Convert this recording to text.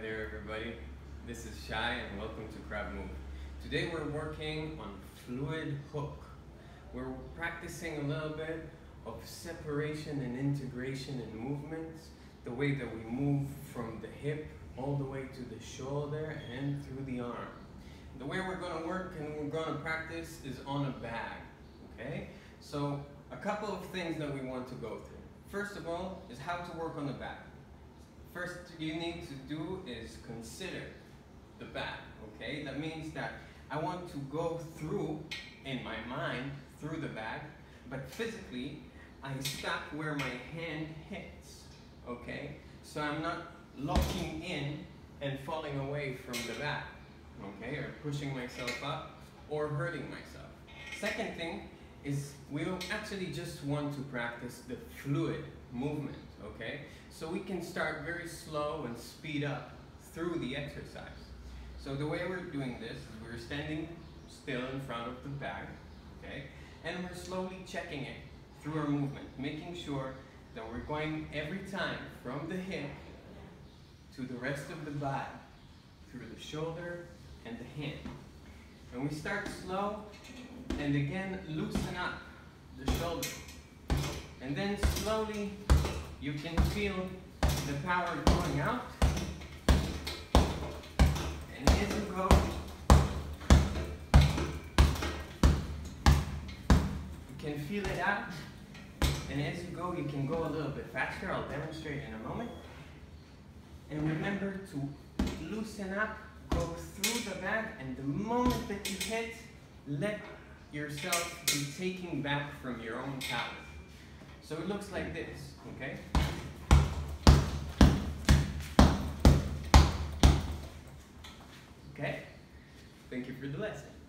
there everybody, this is Shai and welcome to Crab Move. Today we're working on fluid hook. We're practicing a little bit of separation and integration in movements, the way that we move from the hip all the way to the shoulder and through the arm. The way we're going to work and we're going to practice is on a bag, okay? So a couple of things that we want to go through. First of all is how to work on the bag. First you need to do is consider the bag, okay? That means that I want to go through, in my mind, through the bag, but physically I stop where my hand hits, okay? So I'm not locking in and falling away from the bag, okay? Or pushing myself up or hurting myself. Second thing is we'll actually just want to practice the fluid movement, okay? So we can start very slow and speed up through the exercise. So the way we're doing this is we're standing still in front of the bag, okay? And we're slowly checking it through our movement, making sure that we're going every time from the hip to the rest of the body, through the shoulder and the hand. And we start slow, and again loosen up the shoulder. And then slowly you can feel the power going out. And as you go, you can feel it out. And as you go, you can go a little bit faster. I'll demonstrate in a moment. And remember to loosen up, go through the bag, and the moment that you hit, let yourself be taken back from your own power. So it looks like this, okay? Okay? Thank you for the lesson.